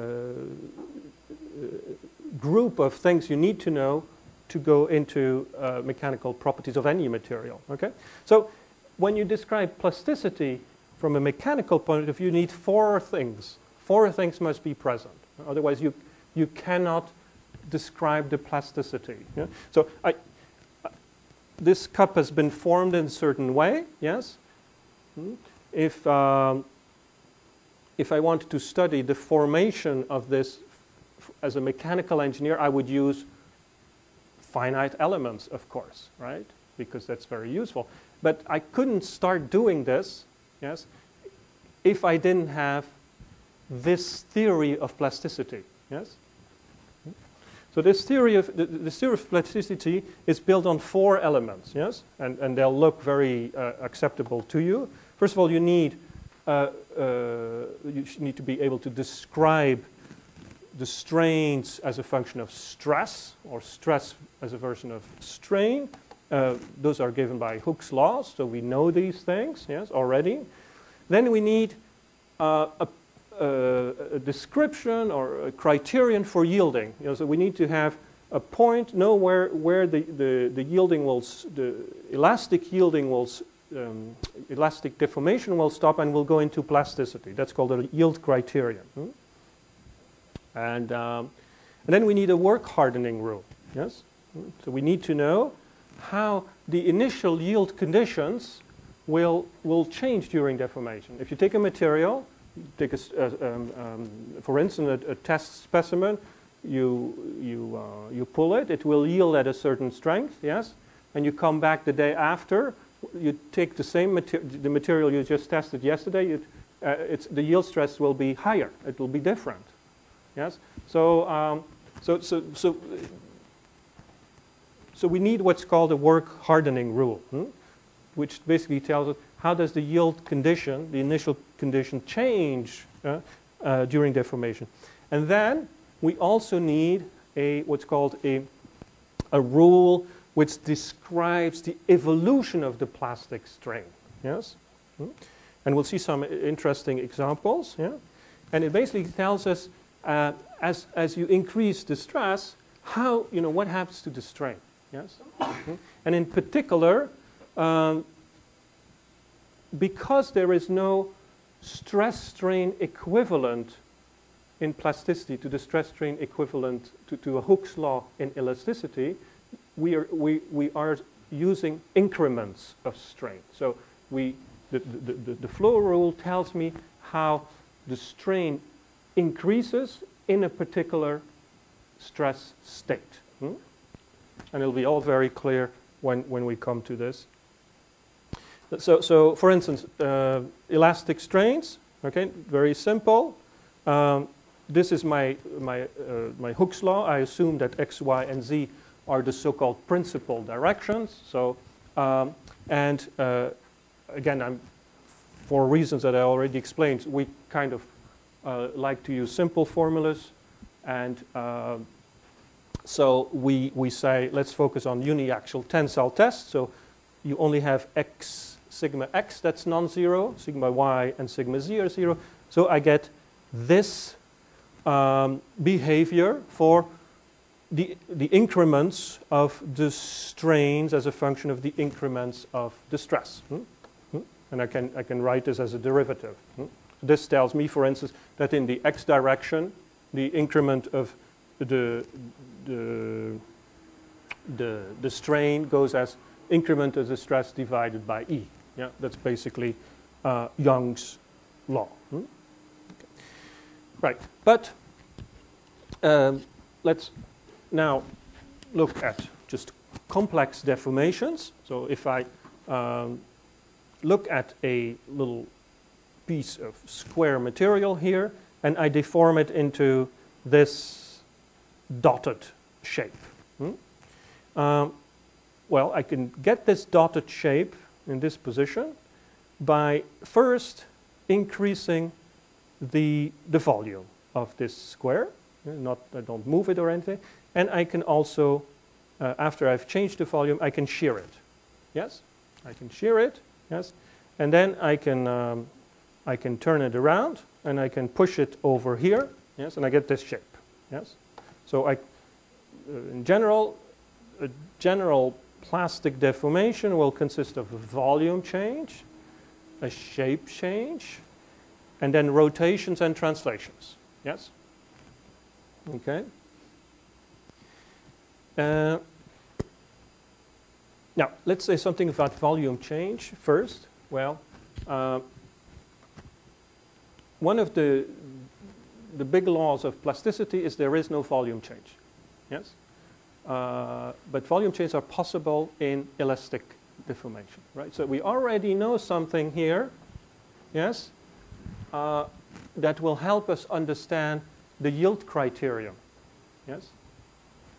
group of things you need to know to go into uh, mechanical properties of any material. Okay, so when you describe plasticity from a mechanical point of view, you need four things. Four things must be present. Otherwise, you you cannot describe the plasticity. Yeah? So I, uh, this cup has been formed in a certain way. Yes. If um, if I wanted to study the formation of this as a mechanical engineer, I would use finite elements, of course, right? Because that's very useful. But I couldn't start doing this, yes, if I didn't have this theory of plasticity, yes? So this theory of, the, the theory of plasticity is built on four elements, yes? And, and they'll look very uh, acceptable to you. First of all, you need, uh, uh, you need to be able to describe the strains as a function of stress, or stress as a version of strain. Uh, those are given by Hooke's laws, so we know these things, yes, already. Then we need uh, a Uh, a description or a criterion for yielding. You know, so we need to have a point, know where where the the, the yielding will, s the elastic yielding will, s um, elastic deformation will stop, and will go into plasticity. That's called a yield criterion. Hmm? And um, and then we need a work hardening rule. Yes, hmm? So we need to know how the initial yield conditions will will change during deformation. If you take a material, take a, uh, um, um, for instance, a, a test specimen, you, you, uh, you pull it, it will yield at a certain strength, yes? And you come back the day after, you take the same material, the material you just tested yesterday, it, uh, it's, the yield stress will be higher, it will be different, yes? So, um, so, so, so, so we need what's called a work hardening rule, hmm? Which basically tells us how does the yield condition, the initial condition, change uh, uh, during deformation. And then we also need a what's called a, a rule which describes the evolution of the plastic strain. Yes? Hmm? And we'll see some interesting examples. Yeah? And it basically tells us uh, as, as you increase the stress, how, you know, what happens to the strain. Yes? Hmm? And in particular, Um, because there is no stress-strain equivalent in plasticity to the stress-strain equivalent to, to a Hooke's law in elasticity, we are, we, we are using increments of strain. So we, the, the, the, the flow rule tells me how the strain increases in a particular stress state. Hmm? And it'll be all very clear when, when we come to this. So, so for instance, uh, elastic strains, okay, very simple. Um, this is my, my, uh, my Hooke's law. I assume that x, y, and z are the so-called principal directions. So, um, and uh, again, I'm, for reasons that I already explained, we kind of uh, like to use simple formulas. And uh, so we, we say, let's focus on uniaxial tensile tests. So you only have x, sigma x, that's non-zero, sigma y and sigma z are zero. So I get this um, behavior for the, the increments of the strains as a function of the increments of the stress. Hmm? Hmm? And I can, I can write this as a derivative. Hmm? This tells me, for instance, that in the x direction, the increment of the, the, the, the strain goes as increment of the stress divided by E. Yeah, that's basically uh, Young's law. Hmm? Okay. Right, but um, let's now look at just complex deformations. So if I um, look at a little piece of square material here, and I deform it into this dotted shape. Hmm? Um, well, I can get this dotted shape in this position by first increasing the, the volume of this square. Not, I don't move it or anything. And I can also, uh, after I've changed the volume, I can shear it. Yes? I can shear it. Yes? And then I can, um, I can turn it around and I can push it over here. Yes? And I get this shape. Yes? So I, uh, in general, a general plastic deformation will consist of a volume change, a shape change, and then rotations and translations. Yes? Okay. Uh, now, let's say something about volume change first. Well, uh, one of the, the big laws of plasticity is there is no volume change. Yes? Uh, but volume changes are possible in elastic deformation, right? So we already know something here, yes, uh, that will help us understand the yield criterion, yes?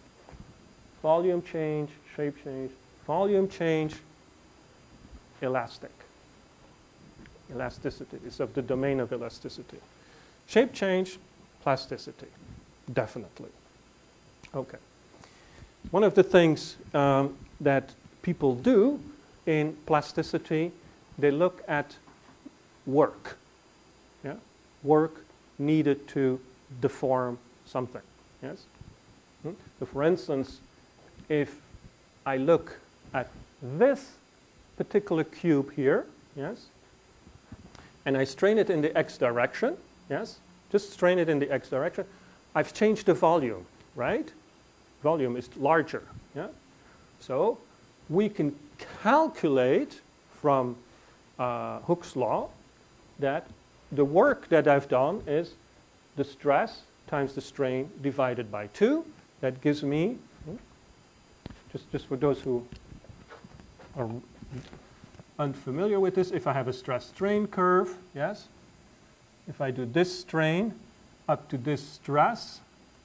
volume change, shape change, volume change, elastic. Elasticity is of the domain of elasticity. Shape change, plasticity, definitely. Okay. One of the things um, that people do in plasticity, they look at work. Yeah? Work needed to deform something. Yes? Hmm? So for instance, if I look at this particular cube here, yes, and I strain it in the x direction, yes, just strain it in the x direction, I've changed the volume, right? Volume is larger, yeah? So we can calculate from uh, Hooke's law that the work that I've done is the stress times the strain divided by two. That gives me, just, just for those who are unfamiliar with this, if I have a stress-strain curve, yes, if I do this strain up to this stress,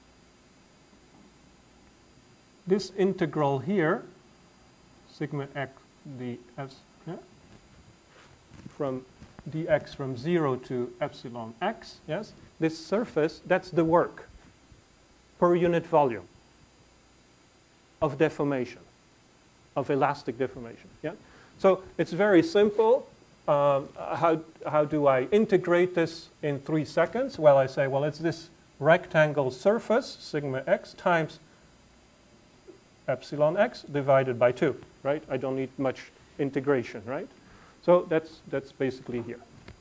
this integral here, sigma x dx, yeah, from dx from zero to epsilon x, yes, this surface, that's the work per unit volume of deformation, of elastic deformation, yeah. So it's very simple. Um, how, how do I integrate this in three seconds? Well, I say, well, it's this rectangle surface, sigma x, times epsilon x divided by two, right? I don't need much integration, right? So that's, that's basically here.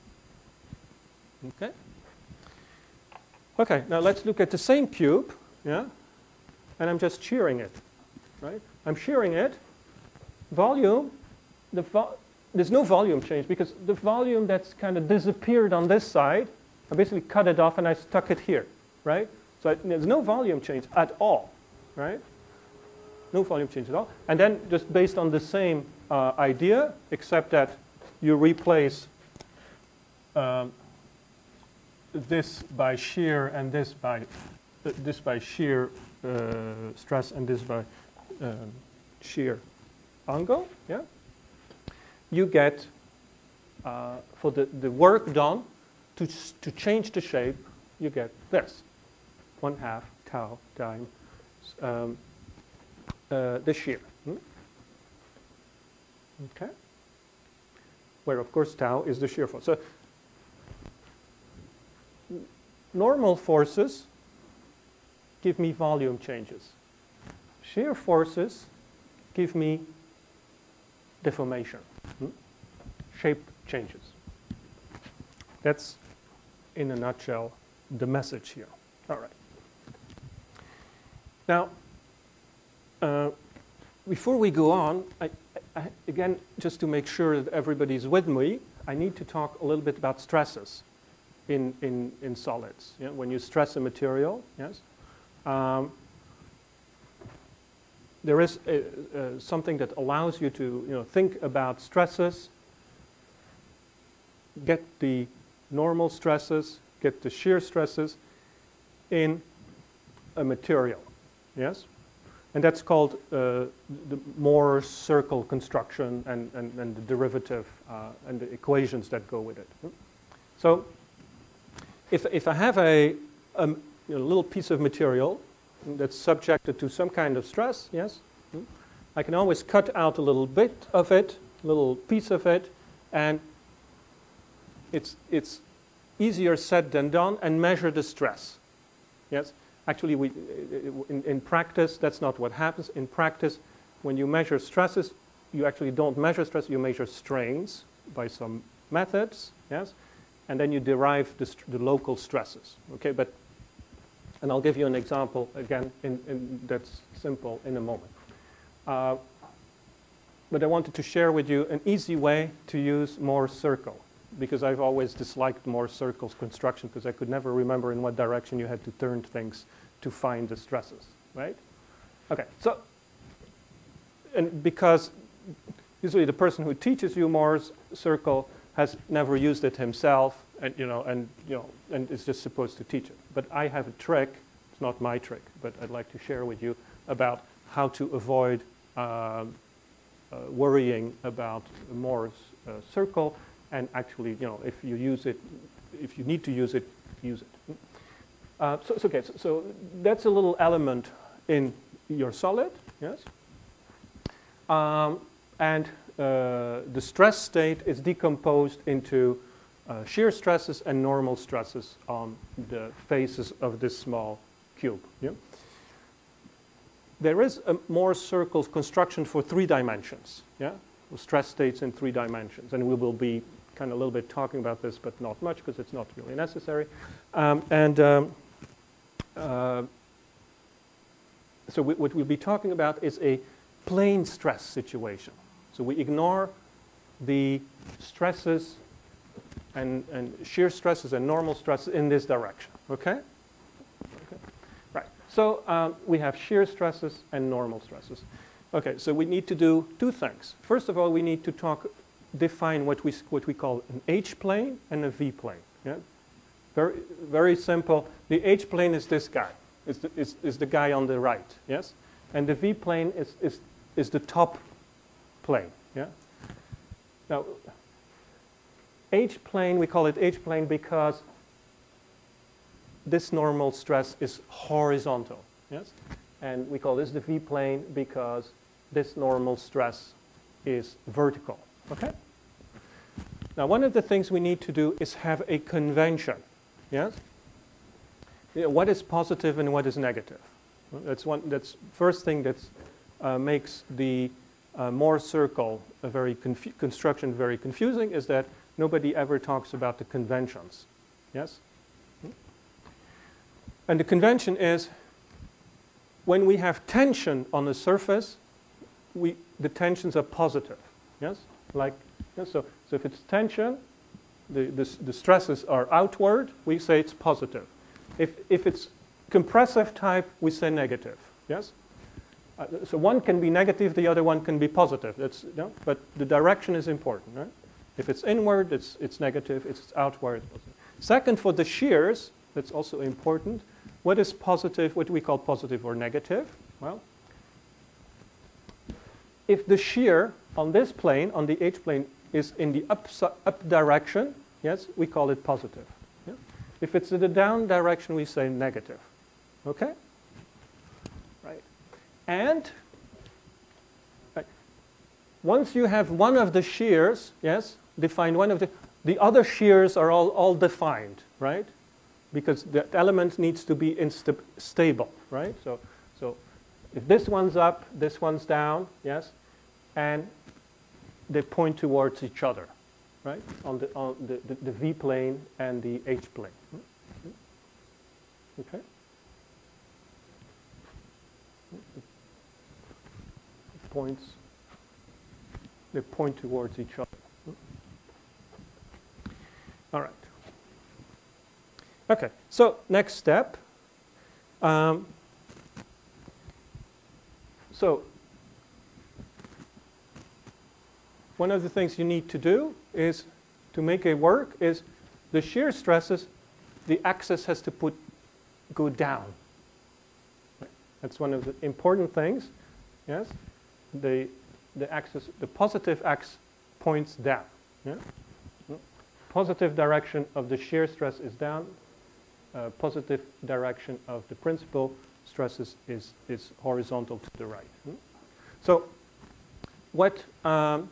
Okay? Okay, now let's look at the same cube, yeah? And I'm just shearing it, right? I'm shearing it. Volume, the vo there's no volume change because the volume that's kind of disappeared on this side, I basically cut it off and I stuck it here, right? So I, there's no volume change at all, right? No volume change at all. And then just based on the same uh, idea, except that you replace um, this by shear and this by uh, this by shear uh, stress and this by uh, shear angle, yeah? You get, uh, for the, the work done to, to change the shape, you get this, one half tau times um, uh, the shear. Hmm? Okay? Where, of course, tau is the shear force. So, normal forces give me volume changes. Shear forces give me deformation, hmm? shape changes. That's, in a nutshell, the message here. All right. Now, uh, before we go on, I, I, again, just to make sure that everybody's with me, I need to talk a little bit about stresses in, in, in solids. Yeah? When you stress a material, yes, um, there is a, uh, something that allows you to, you know, think about stresses, get the normal stresses, get the shear stresses in a material, yes? And that's called uh, the Moore circle construction and, and, and the derivative uh, and the equations that go with it. So if, if I have a, a you know, little piece of material that's subjected to some kind of stress, yes, I can always cut out a little bit of it, a little piece of it, and it's, it's easier said than done, and measure the stress. Yes, actually, we, in, in practice, that's not what happens. In practice, when you measure stresses, you actually don't measure stress, you measure strains by some methods, yes, and then you derive the, the local stresses, okay, but and I'll give you an example, again, in, in, that's simple in a moment. Uh, but I wanted to share with you an easy way to use Moore's circle, because I've always disliked Moore's circle's construction, because I could never remember in what direction you had to turn things to find the stresses, right? Okay, so, and because usually the person who teaches you Moore's circle has never used it himself, and you know, and you know, and is just supposed to teach it. But I have a trick. It's not my trick, but I'd like to share with you about how to avoid uh, uh, worrying about Moore's uh, circle, and actually, you know, if you use it, if you need to use it, use it. Uh, so, so, okay, so, so that's a little element in your solid, yes? Um, and uh, the stress state is decomposed into uh, shear stresses and normal stresses on the faces of this small cube. Yeah? There is a Moore circle construction for three dimensions, yeah? Stress states in three dimensions, and we will be kind of a little bit talking about this, but not much because it's not really necessary. Um, and um, uh, so we, what we'll be talking about is a plane stress situation. So we ignore the stresses and, and shear stresses and normal stresses in this direction, okay? Okay. Right, so um, we have shear stresses and normal stresses. Okay, so we need to do two things. First of all, we need to talk, define what we, what we call an H-plane and a V-plane, yeah? Very, very simple. The H-plane is this guy, is the, is, is the guy on the right, yes? And the V-plane is, is, is the top plane, yeah? Now, H-plane, we call it H-plane because this normal stress is horizontal, yes? And we call this the V-plane because this normal stress is vertical, okay? Now, one of the things we need to do is have a convention, yes? You know, what is positive and what is negative? Well, that's one. That's first thing that uh, makes the uh, Moore circle a very confu construction very confusing is that nobody ever talks about the conventions, yes? And the convention is when we have tension on the surface, we the tensions are positive, yes? Like yeah, so. So if it's tension, the, the, the stresses are outward, we say it's positive. If, if it's compressive type, we say negative, yes? Uh, so one can be negative, the other one can be positive. That's, you know, but the direction is important, right? If it's inward, it's, it's negative. If it's outward, it's positive. Second, for the shears, that's also important. What is positive, what do we call positive or negative? Well, if the shear on this plane, on the H-plane, is in the up, up direction, yes, we call it positive. Yeah? If it's in the down direction, we say negative. Okay? Right. And right, once you have one of the shears, yes, define one of the, the other shears are all, all defined, right? Because the element needs to be insta stable, right? So, so if this one's up, this one's down, yes, and they point towards each other, right? On the on the, the, the V plane and the H plane. Okay. Points. They point towards each other. All right. Okay. So next step. Um, so. One of the things you need to do is to make it work is the shear stresses, the axis has to put go down. That's one of the important things. Yes, the the axis, the positive axis points down. Yeah? Positive direction of the shear stress is down. Uh, positive direction of the principal stresses is is horizontal to the right. So, what? Um,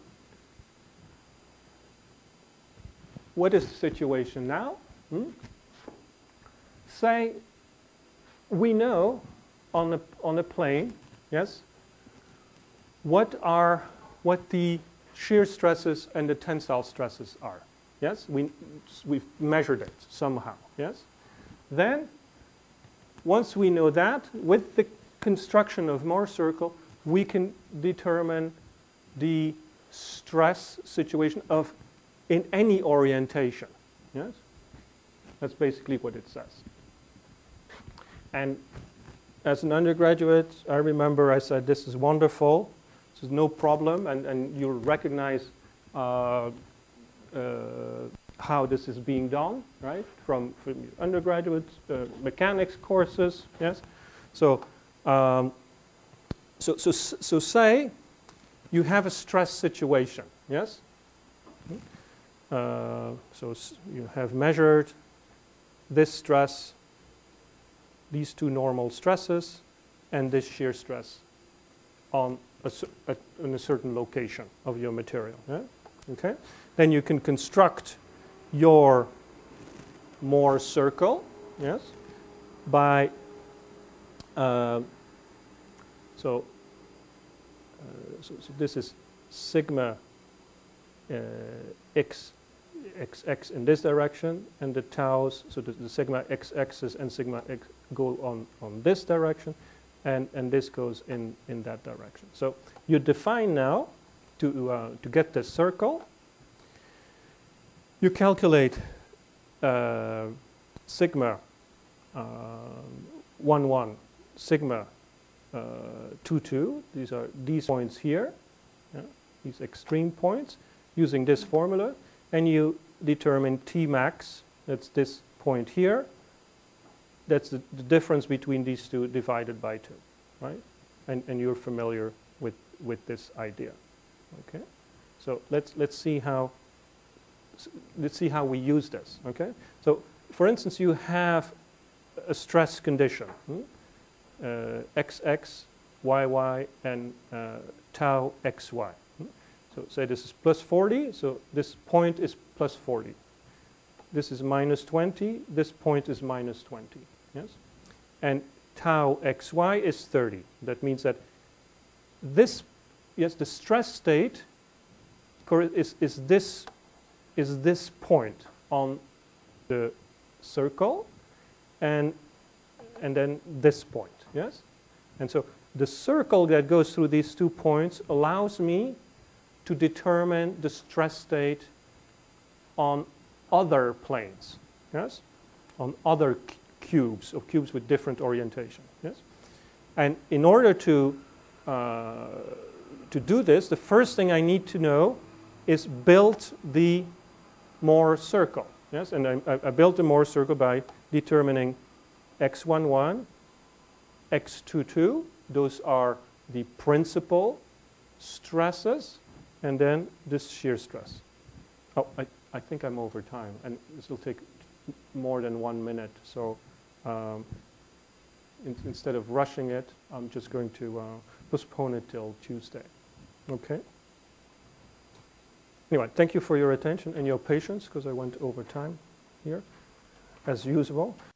What is the situation now? Hmm? Say we know on a, on a plane, yes, what are what the shear stresses and the tensile stresses are. Yes, we we've measured it somehow. Yes. Then, once we know that, with the construction of Moore circle, we can determine the stress situation of in any orientation, yes? That's basically what it says. And as an undergraduate, I remember I said, this is wonderful, this is no problem, and, and you'll recognize uh, uh, how this is being done, right? From, from your undergraduate uh, mechanics courses, yes? So um, so, so, so say you have a stress situation, yes? Uh, so you have measured this stress, these two normal stresses, and this shear stress on a, a, in a certain location of your material. Yeah? Okay? Then you can construct your Mohr circle, yes, by uh, so, uh, so so this is sigma uh, x x x in this direction, and the taus, so the, the sigma x axis and sigma x go on on this direction, and and this goes in in that direction. So you define now to uh, to get this circle. You calculate uh, sigma uh, one one, sigma uh, two two. These are these points here, yeah, these extreme points, using this formula, and you determine T max. That's this point here. That's the, the difference between these two divided by two, right? And and you're familiar with with this idea, okay? So let's let's see how. Let's see how we use this, okay? So, for instance, you have a stress condition, hmm? uh, X X, Y Y, and uh, tau X Y. Hmm? So, say this is plus forty, so this point is plus forty. This is minus twenty, this point is minus twenty, yes? And tau X Y is thirty. That means that this, yes, the stress state is, is this is this point on the circle, and and then this point, yes? And so the circle that goes through these two points allows me to determine the stress state on other planes, yes? On other cubes, or cubes with different orientation, yes? And in order to, uh, to do this, the first thing I need to know is build the Mohr circle, yes, and I, I built the Mohr circle by determining x one one, x two two. Those are the principal stresses, and then this shear stress. Oh, I, I think I'm over time, and this will take more than one minute. So um, in, instead of rushing it, I'm just going to uh, postpone it till Tuesday. Okay. Anyway, thank you for your attention and your patience, because I went over time here, as usual.